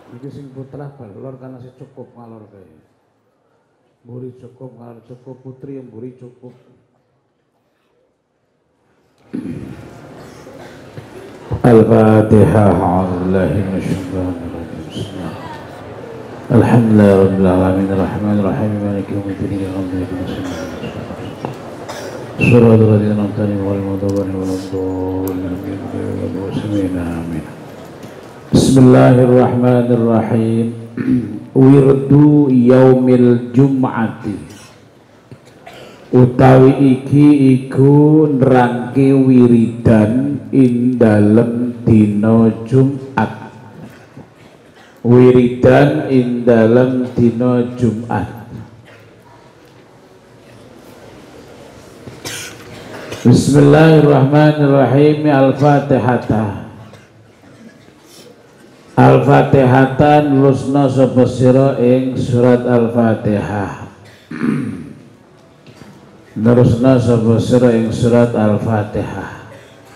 Iki sing putra balor karena si cukup ngalor kae. Mburi cukup ngalor cukup putri yang mburi cukup. Al-Fatihah. A'udzubillahi minasyaitonir rajim. Alhamdulillah rabbil alamin arrahmanir rahim maliki yaumiddin iyyaka na'budu wa iyyaka nasta'in. Shiratal ladzina an'amta 'alaihim ghairil maghdubi 'alaihim waladdallin. Amin. Bismillahirrahmanirrahim. Wirdu yaumil jum'ati utawi iki iku nerangke wiridan ing dalem dina Jumat. Wiridan ing dalem dina Jumat. Bismillahirrahmanirrahim. Al-Fatihah. Al-Fatihatan lusna sapa sira ing surat Al-Fatihah. Nerusna sapa sira ing surat Al-Fatihah.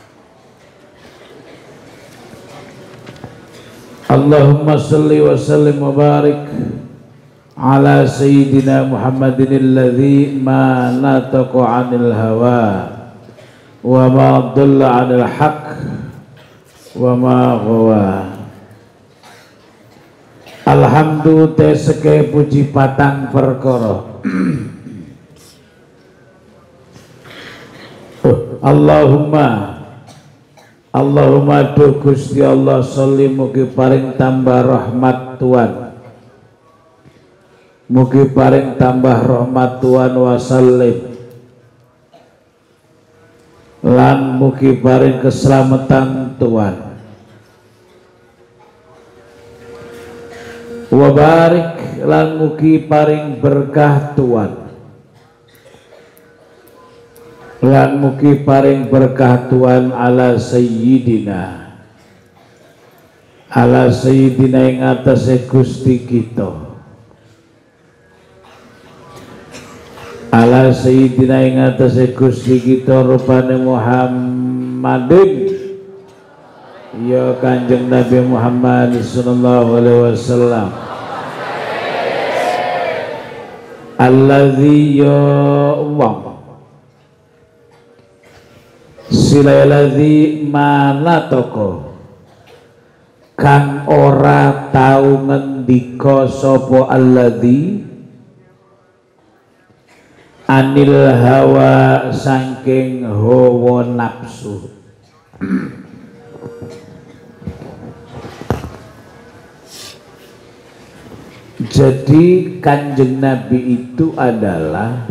Allahumma shalli wa sallim wa barik ala sayyidina Muhammadin alladzi ma nataqa 'anil hawa wa ma dhalla 'anil haqq wa ma ghawa. Alhamdulillah teseke puji patang perkara. Allahumma do Gusti Allah sholli mugi paring tambah rahmat Tuhan. Mugi paring tambah rahmat Tuhan wa sallim. Lan mugi paring keselamatan Tuhan. Wa barik lan mugi paring berkah Tuhan. Lan mugi paring berkah Tuhan ala sayyidina ing atase Gusti kita. Ala sayyidina ing atase Gusti kita rupane Muhammadin ya Kanjeng Nabi Muhammad sallallahu alaihi wasallam. Alladzi ya wong silaladzi mana toko kang ora tau ngendika sapa alladzi anil hawa saking hawa nafsu. Jadi Kanjeng Nabi itu adalah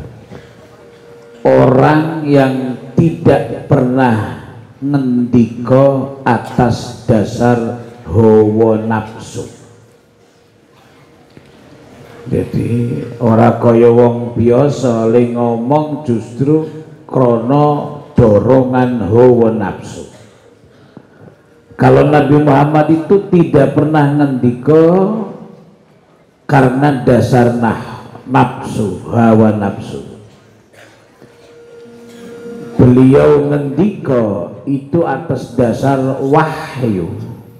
orang yang tidak pernah ngendika atas dasar hawa nafsu. Jadi ora kaya wong biasa le ngomong justru krana dorongan hawa nafsu. Kalau Nabi Muhammad itu tidak pernah ngendika karena dasar nafsu, hawa nafsu. Beliau ngendika itu atas dasar wahyu.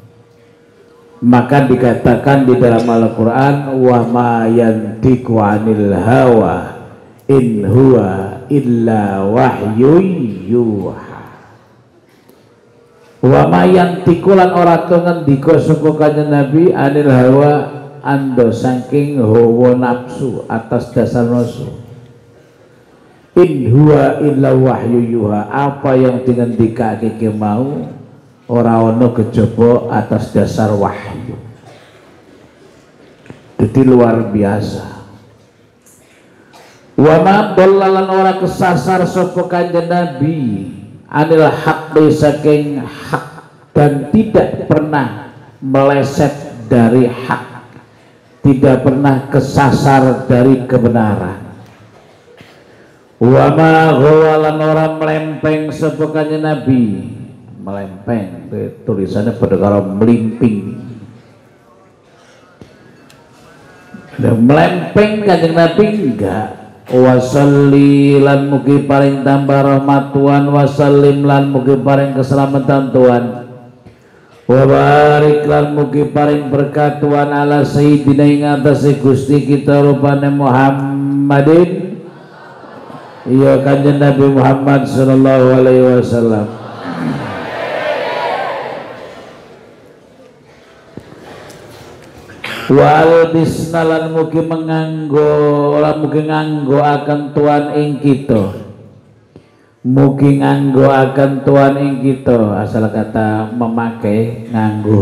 Maka dikatakan di dalam Al-Quran, wa ma yantiqu 'anil hawa in huwa illa wahyun yuha. Wa ma yantiqu lan ora ngendika sapa Kanjeng Nabi 'anil hawa ando saking hawa nafsu atas dasar nafsu. In huwa illa wahyu yuha. Apa yang dingendikake mau ora ana kejaba atas dasar wahyu. Jadi luar biasa. Wa ma dallalan ora kesasar sapa Kanjeng Nabi anil haqqi saking hak dan tidak pernah meleset dari hak, tidak pernah kesasar dari kebenaran. Wa ma ghawalan ora melempeng sapa Kanjeng Nabi. Melempeng tulisannya pada karo melimping. Dan melempeng Kanjeng Nabi enggak. Wasalli lan mugi paring tambah rahmat Tuhan, wasallim lan mugi paring keselamatan Tuhan. wa barik lan mugi paring berkat Tuhan ala sayyidina ing atase Gusti kita rupane Muhammadin ya kanjeng Nabi Muhammad sallallahu alaihi wasallam. Wal bisnalan mugi menganggo akan Tuhan ing kita, mugi nganggo akan Tuhan ing kita, asal kata memakai nganggo,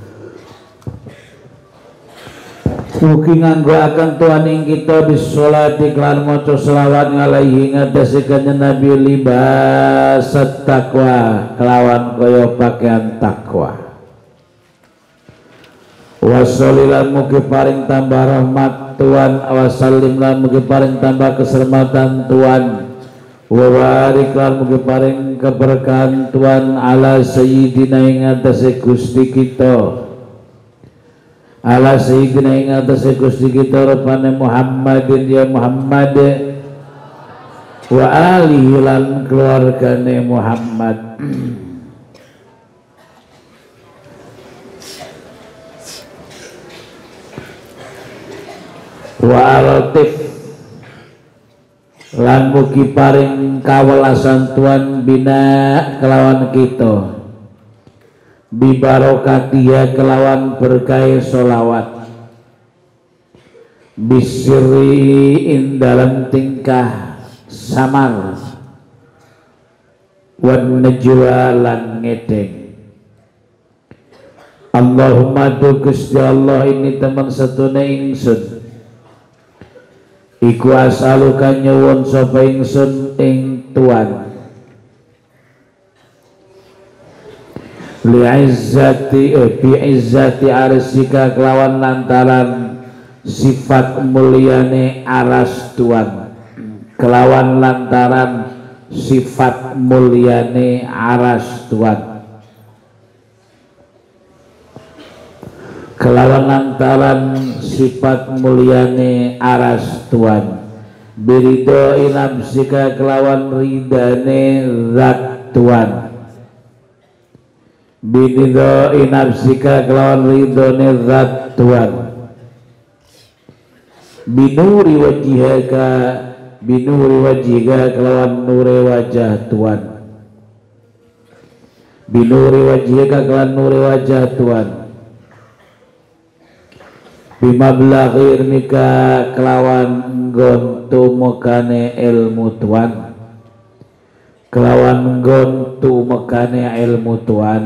mugi nganggo akan Tuhan ing kita bisolati kelan maca selawat alaihi ngatasi kanjeng Nabi libas takwa kelawan kaya pakaian takwa. Wassalilan mugi paring tambah rahmat Tuhan, wasallim lan mugi paring tambah keselamatan Tuhan, wa barik lan mugi paring keberkahan Tuhan ala sayyidina ing atase Gusti kita, ala sayyidina ing atase Gusti kita rupane Muhammadin ya Muhammad wa alihi lan keluargane Muhammad. Wa alatif lan mugi paring kawelasan Tuhan bina kelawan kita bibarokatiha kelawan berkah solawat bisiri in dalam tingkah samar wan najwa lan ngedeng. Allahumma tu Gusti Allah ini teman satune ingsun iku asaluka nyuwun sapa ingsun ing Tuhan bi izzati arsika kelawan lantaran sifat mulyane aras Tuhan, kelawan lantaran sifat mulyane aras Tuhan, kelawan lantaran sifat mulyane aras Tuhan, birido inamsika kelawan ridane zat Tuhan, birido inamsika kelawan ridone zat Tuhan, binuri wajhika kelawan nure wajah Tuhan, binuri wajhika kelawan nure wajah Tuhan, bimablaghi ilmika kelawan nggon tumekane ilmu Tuhan, kelawan nggon tumekane ilmu Tuhan,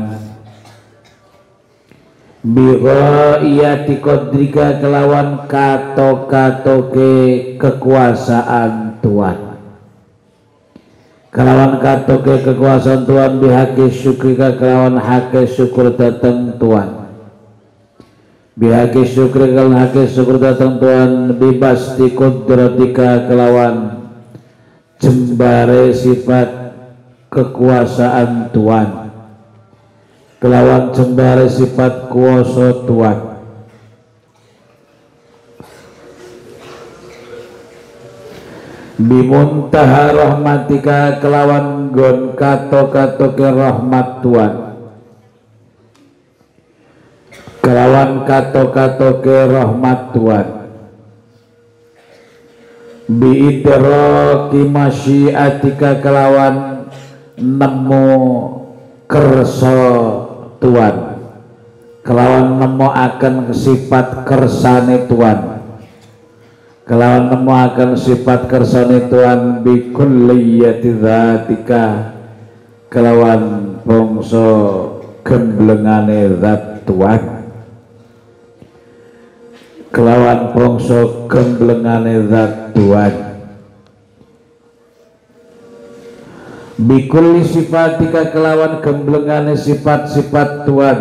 bighaiyati qadrika kelawan kato-katoke kekuasaan Tuhan, kelawan katoke kekuasaan Tuhan, bihaqi syukrika kelawan hake syukur datang Tuhan, bihaqi syukri kelawan hake syukur datang Tuhan, bibasti kudratika kelawan jembare sifat kekuasaan Tuhan, kelawan jembare sifat kuasa Tuhan, bimuntaha rahmatika kelawan gon kato-kato ke rahmat Tuhan, kelawan kato-kato ke rahmat Tuhan, biidraki masyiatika kelawan nemu kersa Tuhan, kelawan nemu akan sifat kersane Tuhan, kelawan nemu akan sifat kersane Tuhan, bikulliyati dzatika kelawan bangsa gemblengane zat Tuhan, kelawan bangsa gemblengane zat Tuhan, bikulli sifatika kelawan gemblengane sifat-sifat Tuhan,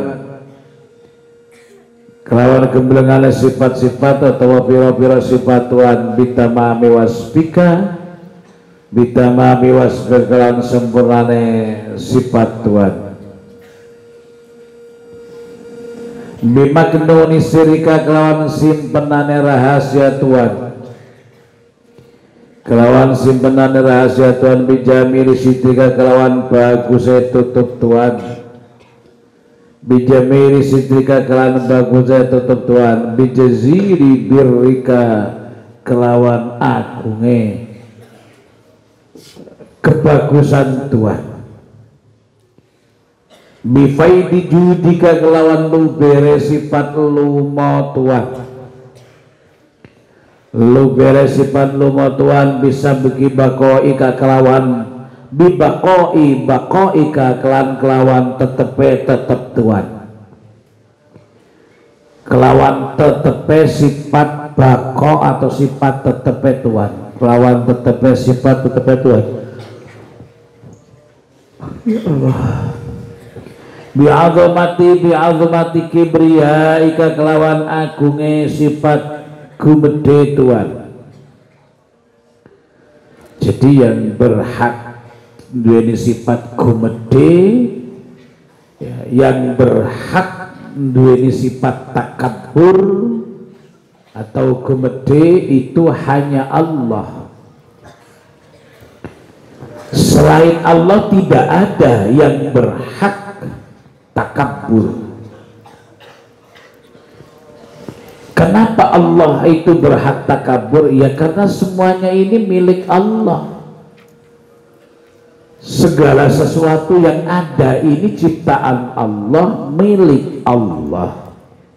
kelawan gemblengane sifat-sifat atau pira-pira sifat Tuhan, bitamami wasfika kelawan sempurnane sifat Tuhan, bimaknuni sirika kelawan simpenane rahasia Tuhan, kelawan simpenane rahasia Tuhan, bijamili sitika kelawan bagusnya tutup Tuhan, bijamiri sitrika kelan bagusnya tetep Tuhan, bijaziri birrika kelawan agunge kebagusan Tuhan, bifaidi judika kelawan lubere sifat lumo Tuhan, lubere sifat lumo Tuhan bisa bagi bakoika kelawan bakoika kelawan tetep Tuhan, kelawan tetepe sifat bako atau sifat tetepe Tuhan, kelawan tetepe sifat tetepe Tuhan. Ya Allah, bi'azumati kibriya ika kelawan agunge sifat gumede Tuhan. Jadi yang berhak duweni sifat gumede ya, yang berhak duweni sifat takabur atau gumede itu hanya Allah. Selain Allah tidak ada yang berhak takabur. Kenapa Allah itu berhak takabur? Ya karena semuanya ini milik Allah. Segala sesuatu yang ada ini ciptaan Allah, milik Allah.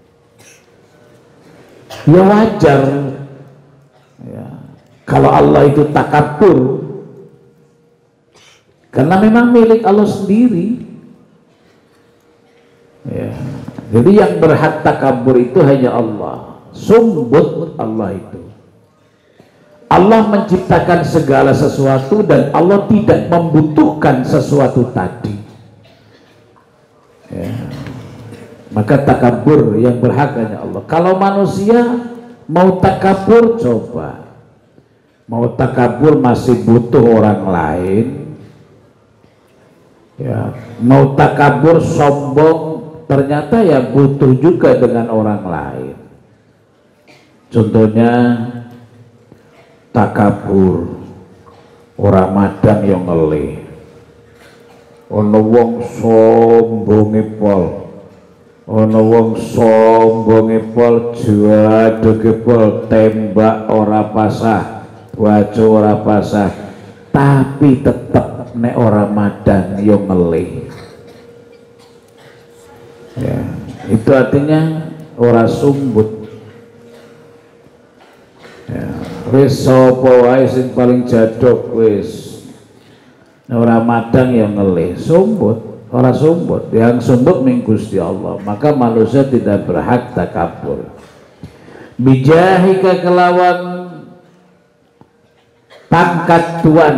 Ya wajar ya, kalau Allah itu takabur, karena memang milik Allah sendiri ya. Jadi yang berhak takabur itu hanya Allah, sumbut Allah itu. Allah menciptakan segala sesuatu dan Allah tidak membutuhkan sesuatu tadi ya. Maka takabur yang berhak hanya Allah. Kalau manusia mau takabur, coba mau takabur masih butuh orang lain ya. Mau takabur sombong ternyata ya butuh juga dengan orang lain. Contohnya takabur orang madang yang ngelih, ono wong sombonge pol, ono wong sombonge pol, juadoge pol, tembak ora pasah, wajo ora pasah, tapi tetep nek orang madang yang ngelih ya, itu artinya ora sumbut ya. Wis sapa wae sing paling jadok wis ora madang yang ngelih, sumbut, ora sumbut. Yang sumbut ming Gusti Allah. Maka manusia tidak berhak takabur. Bijahika kelawan pangkat Tuhan,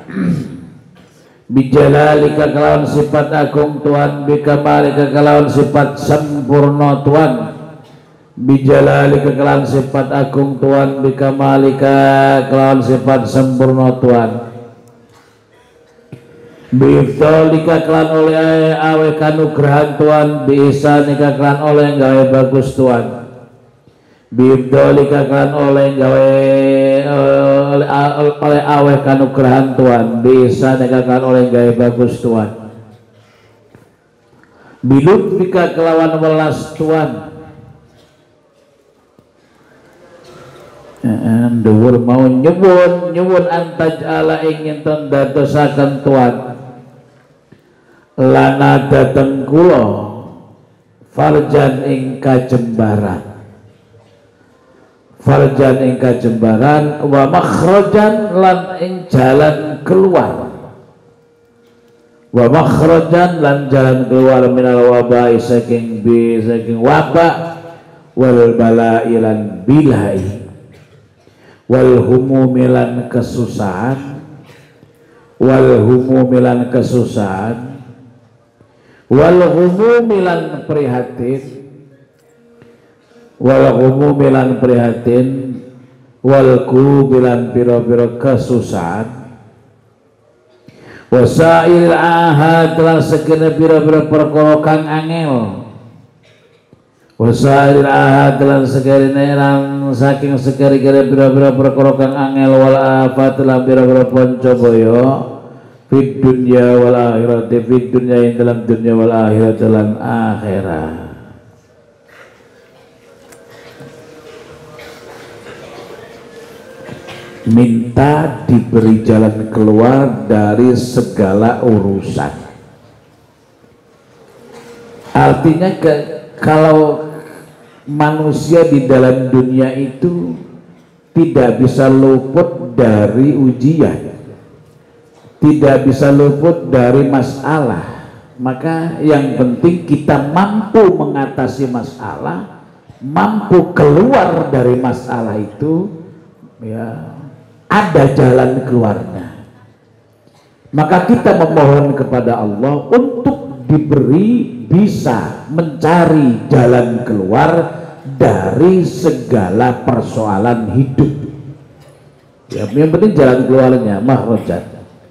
bijalalika kelawan sifat agung Tuhan, bikamalika kelawan sifat sempurna Tuhan, bijalalika kelawan sifat agung Tuhan, bikamalika kelawan sifat sempurna Tuhan, biifdolika kelawan oleh awe kanugrahan Tuhan, biisanika kelawan oleh gawe bagus Tuhan, biifdolika kelawan oleh gawe oleh awe kanugrahan Tuhan, biisanika kelawan oleh gawe bagus Tuhan, bilutfika kelawan welas Tuhan. Dhuwur mau nyuwun antajala ingin dadosaken Tuhan lana dateng kula farjan ing kajembaran, farjan ing kajembaran, wa makhrajan lan ing jalan keluar, wa makhrajan lan jalan keluar minal wabai saking wabak, wal balai lan bilai, wal humumilan kesusahan, wal humumilan kesusahan, wal humumilan prihatin, wal humumilan prihatin, wal kubilan piro-piro kesusahan, wasail ahad lan sekene piro-piro perkara kang angel, wasail ahad lan sekene saking sekere-kere bira-bira perkara kang angel, wal afat lan bira-bira pancabaya fid dunya wal akhirati, fid dunya yang dalam dunia wal akhirat dalam akhirat. Minta diberi jalan keluar dari segala urusan. Artinya kalau manusia di dalam dunia itu tidak bisa luput dari ujian, tidak bisa luput dari masalah, maka yang penting kita mampu mengatasi masalah, mampu keluar dari masalah itu, ya ada jalan keluarnya. Maka kita memohon kepada Allah untuk diberi bisa mencari jalan keluar dari segala persoalan hidup. Ya, yang penting jalan keluarnya, makhrajat.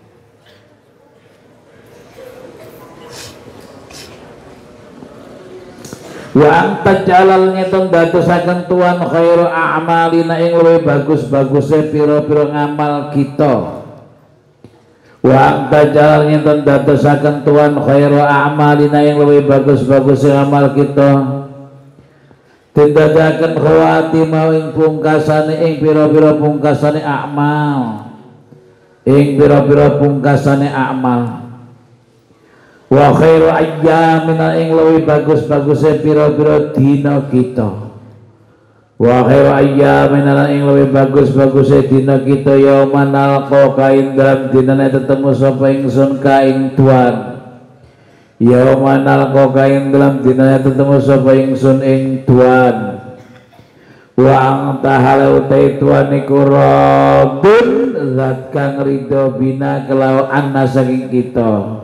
Wa anta jalal nyeton dadosaken Tuhan khairu a'malina ing luwih bagus-baguse pira-pira ngamal kita. Wa anta jalal nyeton dadosaken Tuhan khairu a'malina ing luwih bagus-baguse amal kita. Tindakaken khawatimah ing pungkasane ing pira-pira pungkasane amal. Ing pira-pira pungkasane amal. Wa khairu ayyamina ing luwih bagus-baguse pira-pira dina kita. Wa khairu ayyamina ing luwih bagus-baguse dina kita yauma nalqa kain dalam dinane tetemu sapa ingsun ka ing Tuhan. Yauma nalqa kain dalam dinane tetemu sapa ingsun ing Tuhan. Wa anta halau utai Tuhan iku radun zat kang ridho bina kelawan anna saking kita.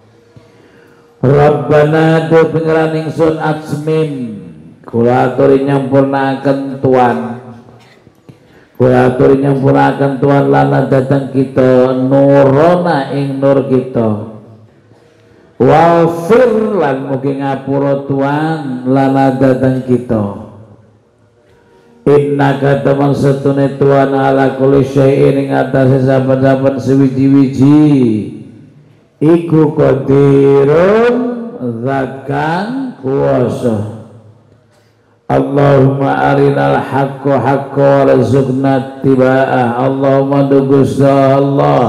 Rabbana do pengeran ingsun atsmim kula aturi nyampurnaken Tuhan, kula aturi nyampurnaken Tuhan lana datang kita nurona ing nur kita, wafir lan mugi ngapura Tuhan lana datang kita. Innaka teman setune Tuhan ala kulli syai'in ing atase saben-saben sewiji-wiji iku qadirun zat kang kuwasa. Allahumma arinal haqqo haqqo warzuqna tiba'ah. Allahumma dugusta Allah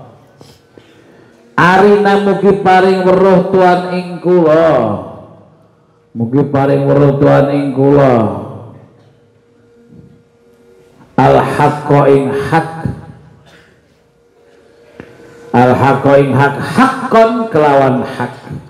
arina mugi paring weruh Tuhan ing kula, mugi paring weruh Tuhan ing kula al haqqo ing hak, al-haqqo ing hak, haqqon kelawan hak.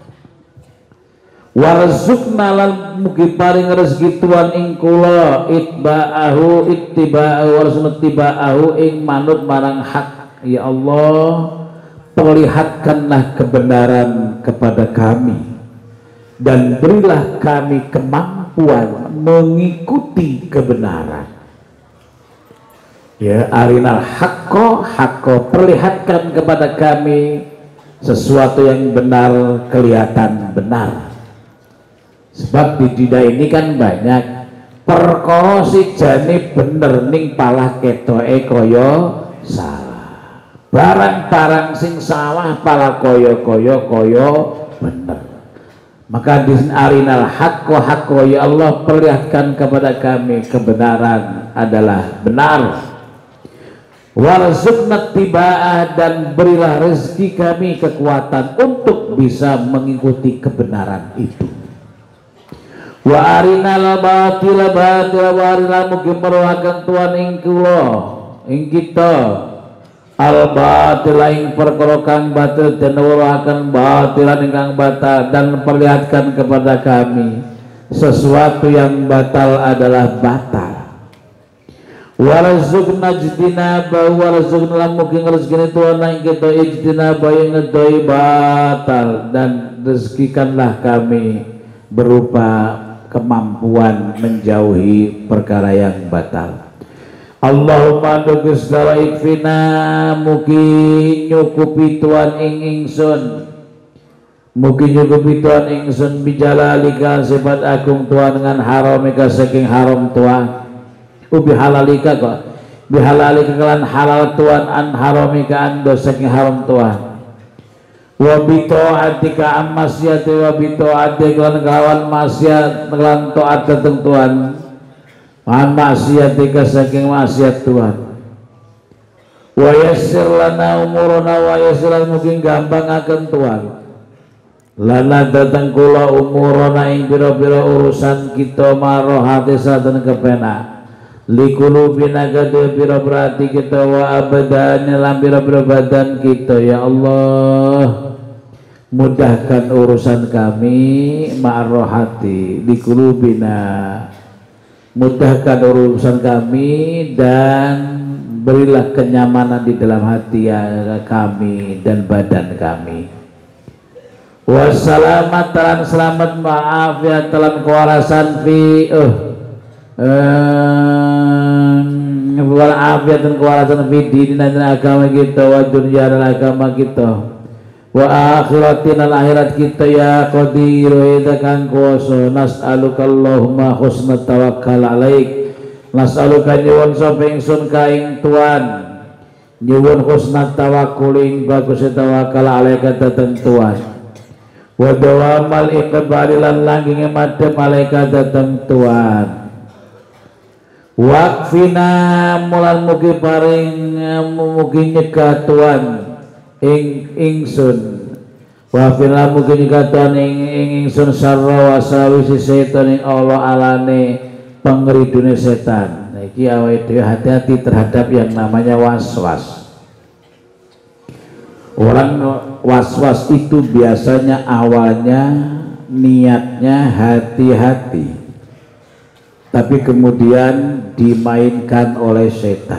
Warzuqna lan mugi paring rezeki Tuhan ing kula ittiba'ahu warzuqna ittiba'ahu ing manut marang hak. Ya Allah, perlihatkanlah kebenaran kepada kami dan berilah kami kemampuan mengikuti kebenaran. Ya, arinal haqqo haqqo, perlihatkan kepada kami sesuatu yang benar, kelihatan benar. Sebab di dunia ini kan banyak perkara sijane bener ning palah ketoke kaya salah. Barang-barang sing salah palah kaya bener. Maka di arinal haqqo haqqo, ya Allah perlihatkan kepada kami kebenaran adalah benar. Warzuqna tiba'ah, dan berilah rezeki kami kekuatan untuk bisa mengikuti kebenaran itu. Wa arinal batila batila, wa arinal mugi meruhaken Tuhan ing kula ing kita al batila ing perkara kang batil, dan meruhaken batilan ingkang batal, dan perlihatkan kepada kami sesuatu yang batal adalah batal. Warzuqna ijtinaba, warzuqna mugi rezeki Tuhan ing kita ijtinaba yang ngedoi batal, dan rezekikanlah kami berupa kemampuan menjauhi perkara yang batal. Allahumma dugus dawa ikfina, mugi nyukupi Tuhan ing ingsun, mugi nyukupi Tuhan ingsun bijalalika sifat agung Tuhan dengan haramika saking haram Tuhan. Ubi halalika kok bihalalika kelan halal Tuhan an haramika ando saking haram Tuhan. wa bi ta'atika am masyati wa bi ta'atika lan kelawan maksiat lan taat dateng Tuhan an maksiatika saking maksiat Tuhan wa yassir lana umurana wa yassir mugi gampangaken Tuhan lana dateng kula umurana ing pira-pira urusan kita marohati saten kepenak likulubina gede pira-pira hati kita wa abadan lan pira-pira badan kita ya Allah mudahkan urusan kami ma'rohati likulubina mudahkan urusan kami dan berilah kenyamanan di dalam hati kami dan badan kami wassalamatan selamat ma'afiat telan kewarasan fi walafiat dan kewarasan fi dinina dan agama kita wa dunia dan agama kita wa akhiratin dan akhirat kita ya qadiru ida kang kuasa nas'aluka Allahumma husnat tawakkal alaik nas'aluka nyuwun sapa ingsun ka ing Tuhan nyuwun husnat tawakkul ing bagus tawakal alaika dateng Tuhan wa dawamal iqbal lan langging madhep alaika dateng Tuhan wakfina mulan mugi paring mugi nyegah Tuhan ingsun wakfina mugi nyegah Tuhan ingsun sarra wasawisi setan ing Allah alane pengeridune setan. Nah iki awake dhewe hati-hati terhadap yang namanya waswas. Orang waswas itu biasanya awalnya niatnya hati-hati tapi kemudian dimainkan oleh setan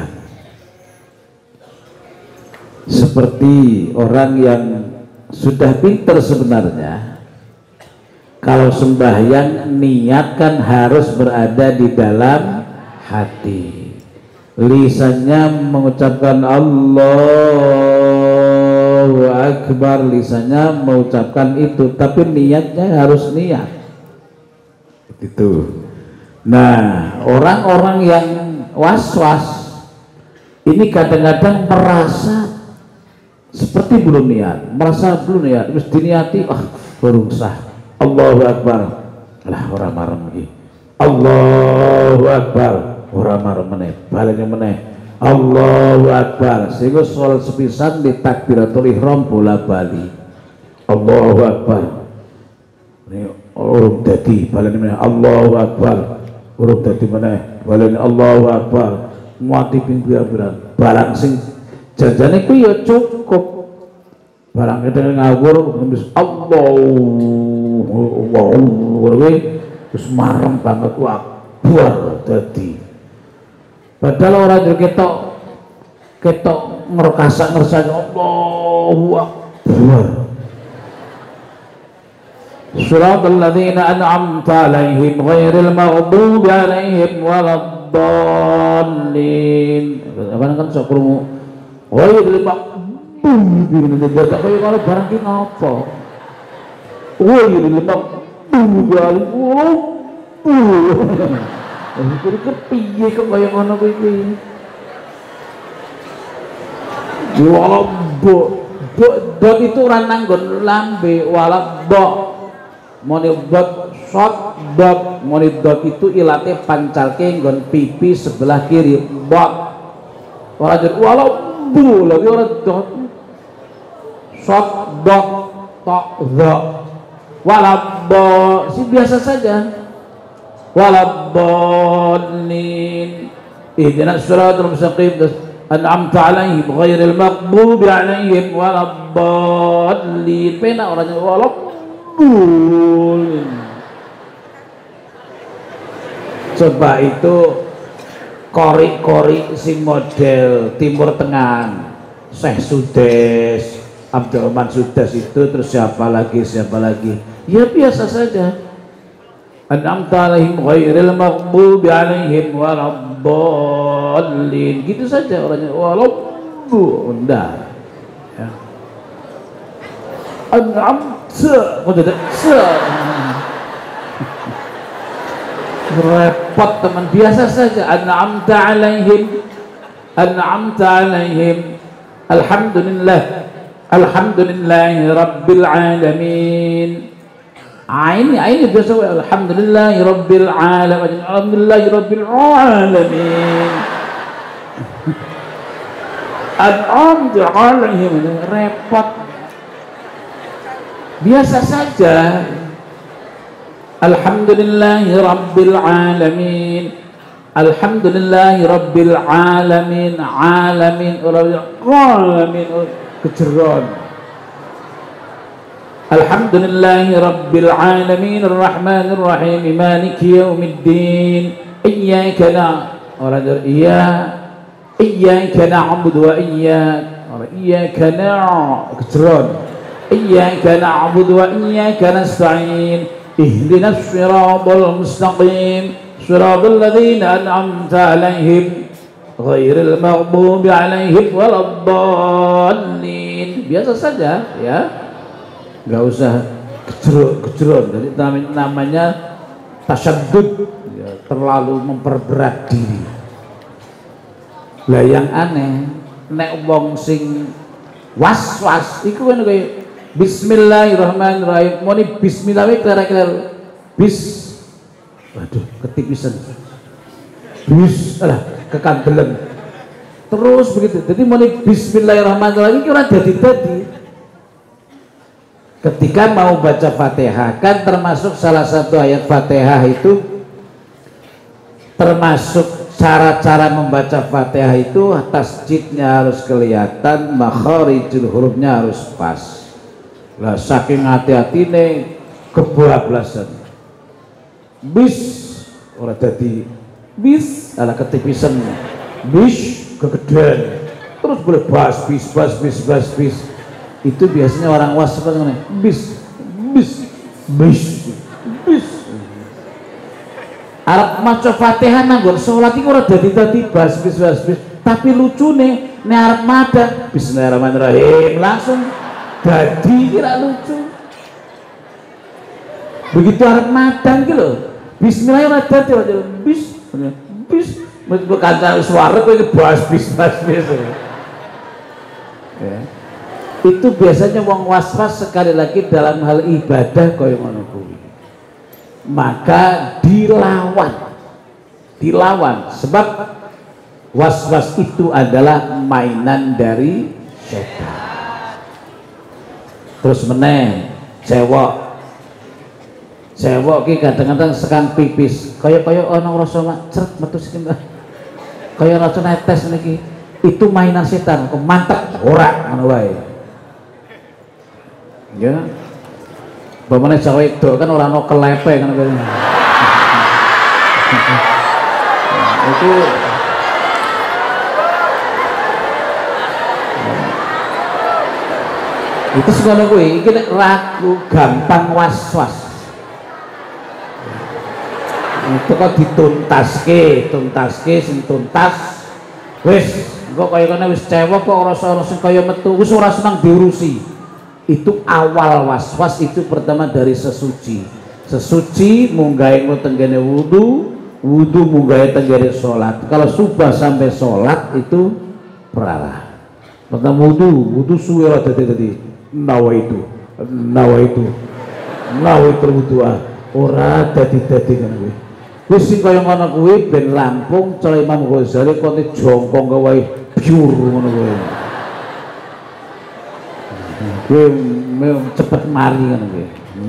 seperti orang yang sudah pintar sebenarnya kalau sembahyang niatkan harus berada di dalam hati lisannya mengucapkan Allahu Akbar lisannya mengucapkan itu tapi niatnya harus niat itu. Nah, orang-orang yang was-was ini kadang-kadang merasa seperti belum niat, merasa belum niat, terus diniati, baru sah. Allahu Akbar, lah orang marem iki. Allahu Akbar, orang marem meneh, balene meneh. Allahu Akbar, sehingga sholat sepisan di takbiratul ihram bola-bali. Allahu Akbar. Ini orang dadi balene meneh. Allahu Akbar. Urut dadi meneh baleni Allahu Akbar muati ping pira-pira barang sing janjane kuwi ya cukup barang itu ngawur ngemis Allahu terus marem banget Akbar dadi padahal orang juga ketok ngerasa Allahu Akbar Suratul ladzina an'amta 'alaihim ghairil maghdubi 'alaihim waladdallin. Apa kan sok krungu. Ghairil maghdubi tak kaya kalau barang ki ngapa. Ghairil maghdubi 'alaihim. Iki kepiye kok kaya ngono kuwi. Dot itu ora nanggon lambe waladdo. Monidot shot dot monidot itu ilate pancalke nggon pipi sebelah kiri dot ora jadi walau bu lagi ora dot shot dot tok dot walabbo si biasa saja waladdallin ihdinas siratal mustaqim an'amta 'alaihim ghairil maghdubi 'alaihim waladdallin pena orangnya walau coba itu kori-kori sing model Timur Tengah Syekh Sudes Abdurrahman Sudes itu terus siapa lagi ya biasa saja an'amta 'alaihim ghairil maghdubi 'alaihim waladdallin gitu saja orangnya walaupun ya repot teman biasa saja an'amta 'alaihim alhamdulillah Alhamdulillahi Rabbil Alamin. Ini biasa Alhamdulillahi Rabbil Alamin. Alhamdulillahi Rabbil Alamin. An'amtu alaihim, repot. Biasa saja. Alhamdulillahi Rabbil Alamin. Alhamdulillahi Rabbil Alamin. Alamin alamin kejeron. Alhamdulillahi Rabbil Alamin Ar-Rahmanir Rahim Maliki Yaumiddin. Iyyaka na'budu Iyyaka na'budu wa iyyaka kejeron. Iyyaka na'budu wa iyyaka nasta'in. Ihdinas siratal mustaqim. Siratal ladzina an'amta 'alaihim ghairil maghdubi 'alaihim waladdallin. Biasa saja ya. Enggak usah kejeron. Jadi namanya tasaddud ya, terlalu memperberat diri. Lah yang aneh nek wong sing was-was iku kan kaya bismillahirrahmanirrahim muni bismillah kira-kira waduh ketipisan alah kekandelen terus begitu. Jadi muni bismillahirrahmanirrahim iki ora dadi ketika mau baca Fatihah kan termasuk salah satu ayat Fatihah itu termasuk cara-cara membaca Fatihah itu tasjidnya harus kelihatan, makharijul hurufnya harus pas. Lah saking hati-hati nih kebablasan. Bis ora dadi bis ala ketipisan. Bis kegedean. Terus boleh bas bis. Itu biasanya orang was-was ngene. Bis. Arab maca Fatihah nanggur sholat itu ora dadi bas bis. Tapi lucune nek arep maca bismillahirrahmanirrahim langsung dadi kira lucu. Begitu arep madan ki lho. Bismillah ora dadi bis. Mbok kanca suara kowe bas bis. Ya. Itu biasanya wong was-was sekali lagi dalam hal ibadah kaya ngono kuwi. Maka dilawan sebab was-was itu adalah mainan dari setan. Terus meneh cewek ki kadang-kadang sekang pipis kaya ana rasa cret metu sithik kaya rasa netes niki itu mainan setan kok mantep ora ngono wae ya. Bagaimana Jawa itu kan orang no kelepe kan itu segala gue ini ragu gampang was-was itu kok dituntaske sing tuntas wis kok kaya kene wis cewek kok rasa sing kaya metu wis ora seneng diurusi. Itu awal was-was itu pertama dari sesuci munggahe tenggene wudu munggahe tenggene sholat. Kalau subuh sampai sholat itu perara. Pertama wudu suwe ora dadi nawaitu wudu ora dadi kan kuwi. Wis sing kaya ngono kuwi ben Lampung cara Imam Ghazali kote jongkong wae pure ngono kuwi. Gue cepet mari kan gue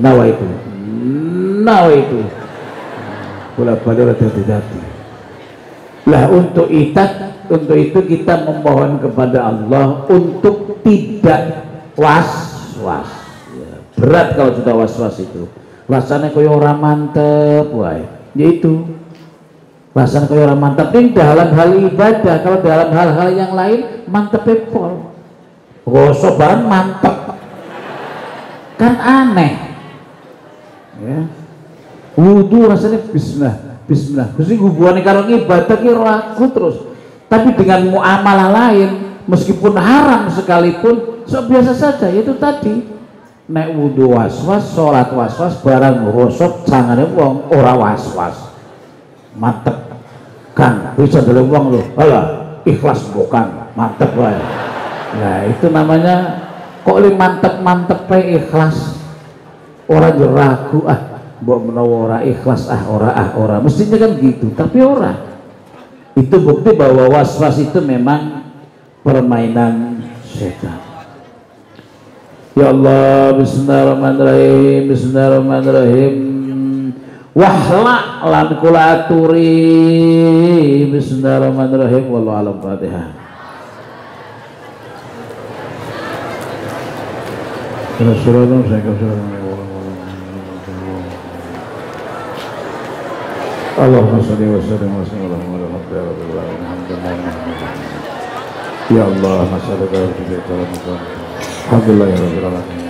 nawa itu bola-balik hati-hati lah. Untuk itu kita memohon kepada Allah untuk tidak was-was ya, berat kalau sudah was-was itu rasanya kaya orang mantep wae yaitu rasanya kaya orang mantep ini dalam hal ibadah. Kalau dalam hal-hal yang lain mantep pol gosok barang mantep kan aneh ya. Wudu rasanya bismillah terus hubungannya karo ibadah ki ragu terus, tapi dengan muamalah lain meskipun haram sekalipun biasa saja. Itu tadi nek wudu was-was, sholat was-was, barang gosok jangane wong ora was-was mantep kan bisa dari wong lho alah ikhlas bukan mantep wae. Nah itu namanya kok li mantep ikhlas orang ragu mbok menawa ora ikhlas ora mestinya kan gitu, tapi ora. Itu bukti bahwa was-was itu memang permainan setan. Ya Allah, bismillahirrahmanirrahim. Wahla lan kula aturi bismillahirrahmanirrahim. Wallahu a'lam. Fatihah. Allahumma shalli wa sallim wa sallim ala Muhammad. Ya Allah, masyaallah. Alhamdulillah ya rabbil alamin.